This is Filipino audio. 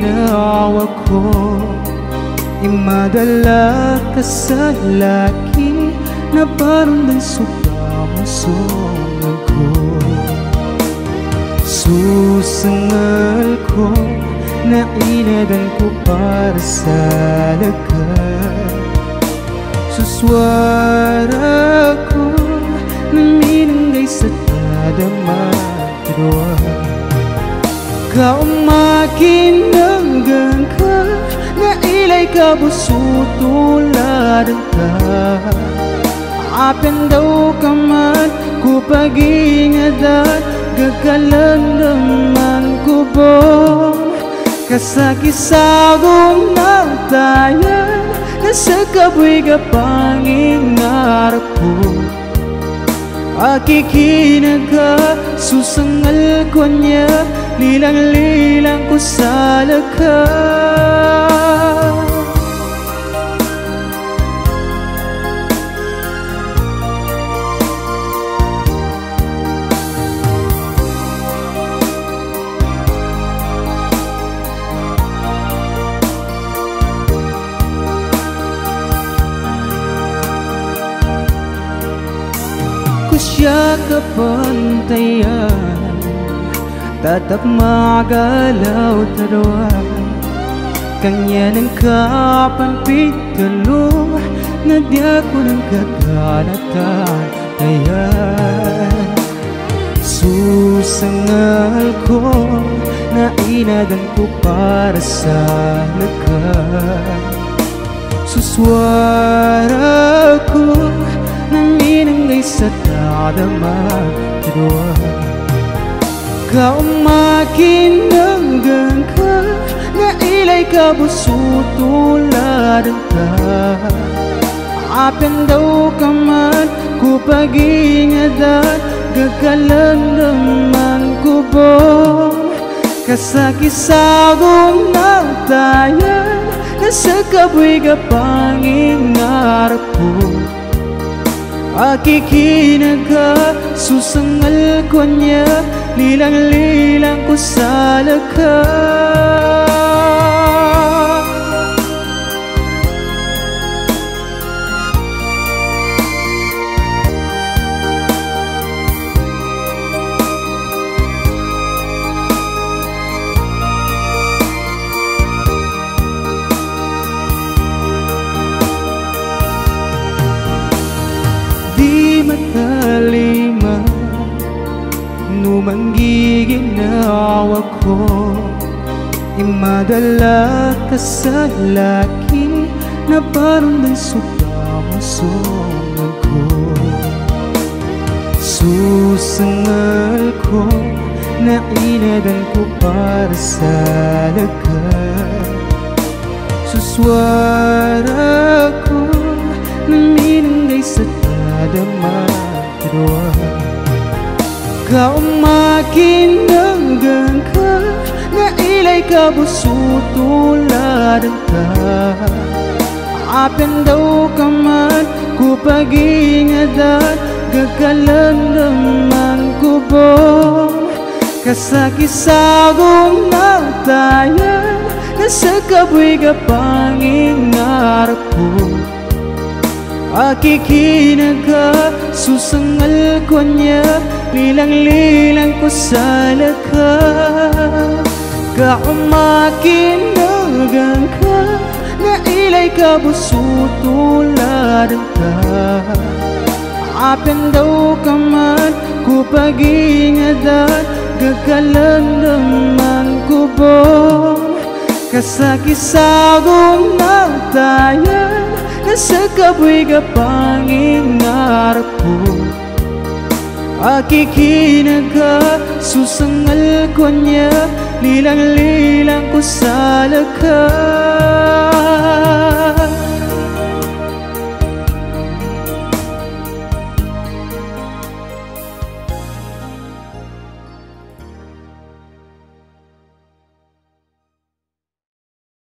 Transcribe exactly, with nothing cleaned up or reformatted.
ginawa ko imadala ka sa laki na parang dun supamusungan ko. Susangal ko na inadan ko para sa lakas. Suswara ko na minanggay sa tadama kedua. Kau makinanggan ka na ilay ka busutuladan ka. Apen daw ka man ku pagingadan gagalandaman ko bom. Kasakisagong nagtayan na sa kabuy ka pangingarap ko. Akikinaga susangal ko niya lilang-lilang ko sa lakas. Siya kapantayan tatap magalaw tarawan kanya ng kapan pitalo na diya ko ng kaganatan tayan. Susangal ko na inadan ko para sa lakas. Suswara ko na minanggay sa tadama kedua. Kau makinanggan ka na ilay ka busutuladan ka. Apen daw ka man ku pagingadan gagalandaman ko bom. Kasakisagong nagtayan na sa kabuy ka pangingarap ko. Akikinaga susangal ko niya lilang-lilang ko sa lakas. Di matalima numanggiginawa ko imadala ka sa laki na parang dun supamusungan ko. Susangal ko na inadan ko para sa lakas. Suswara ko na minanggay sa tadama kedua. Kau makinanggan ka na ilay ka busutuladan ka. Apen daw ka man ku pagingadan gagalandaman ko bom. Kasakisagong nagtayan na sa kabuy ka pangingarap ko. Akikinaga susangal ko niya lilang-lilang ko sa lakas. Kau makinanggan ka na ilay ka busutuladan ka. Apen daw ka man ku pagingadan gagalandaman ko bom. Kasakisagong nagtayan na sa kabuy ka pangingarap ko. Akikinaga susangal ko niya lilang-lilang ko sa lakas.